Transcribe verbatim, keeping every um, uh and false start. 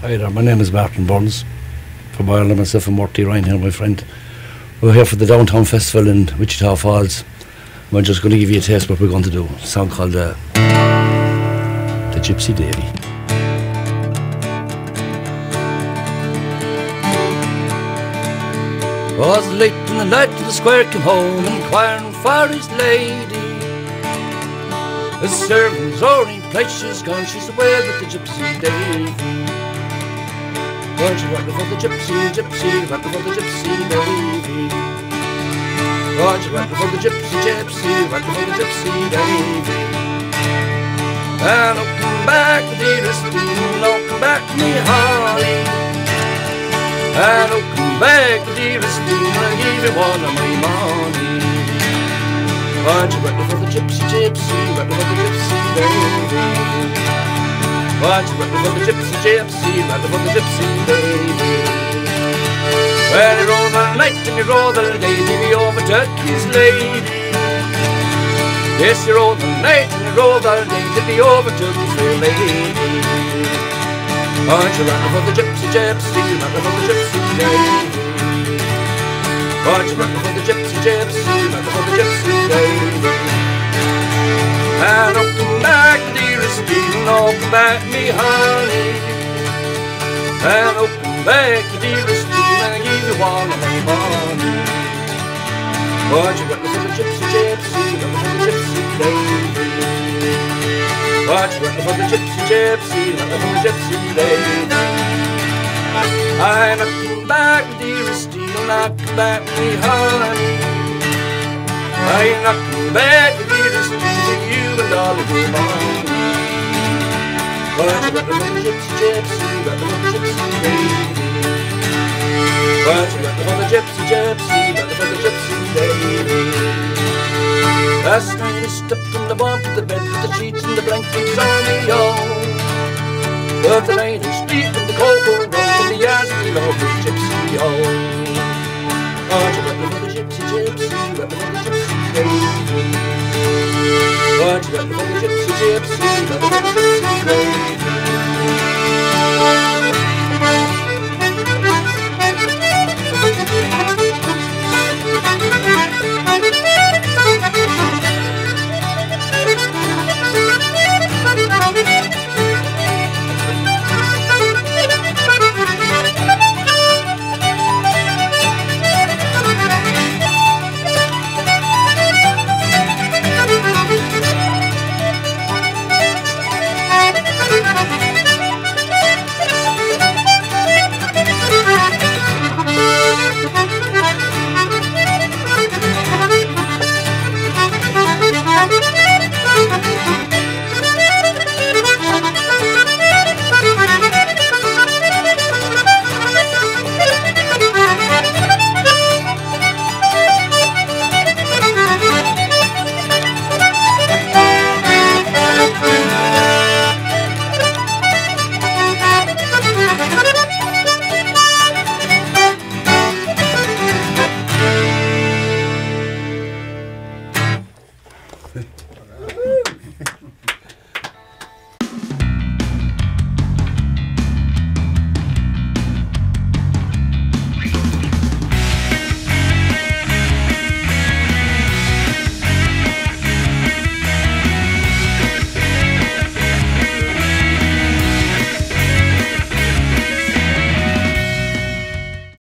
Hi there, my name is Martin Byrnes from Ireland. Myself and Murty Ryan here, my friend. We're here for the Downtown Festival in Wichita Falls. We're just going to give you a taste of what we're going to do. A song called uh, The Gypsy Davy. It was late in the night till the squire came home, inquiring for his lady. The servant's already placed, she's gone, she's away with the Gypsy Davy. Well, she's working for the Gypsy, Gypsy, working for the Gypsy Davy. Oh, she's working for the Gypsy, Gypsy, working for the Gypsy Davy. And I'll come back, dearest, and I'll come back, me honey. And I'll come back, dearest, and I'll give you one of my money. Oh, she's working for the Gypsy, Gypsy, working for the Gypsy Davy. Oh, she's working for the Gypsy, Gypsy, working for the Gypsy Davy. Well, he rode all night and he rode all day till he overtook his lady. Yes, he rode all night and he rode all day till he overtook his fair lady. Oh, she's working for the Gypsy, Gypsy, working for the Gypsy Davy. Oh, she's working for the Gypsy, Gypsy, working for the Gypsy Davy. And I'll come back, dearest, and I'll come back, me honey. And I'll come back, dearest, and I'll give you all of my money. Oh, she's working for the Gypsy, Gypsy, working for the Gypsy Davy. Oh, she's working for the Gypsy, Gypsy, working for the Gypsy Davy. I'm not coming back, dearest, and I'll come back, me honey. I'm not coming back, dearest, to you and all of your money. Oh, she's working for the Gypsy, Gypsy, working for the Gypsy Davy. Oh, she's working for the Gypsy, Gypsy, working for the Gypsy Davy. Last night I stepped on the bump of the bed with the sheets and the blankets on me own. But the night is deep in the cocoa room and the eyes of the lovely Gypsy home. Oh, she's working for the Gypsy, Gypsy, working for the Gypsy Davy. Oh, she's working for the Gypsy, Gypsy, working for the Gypsy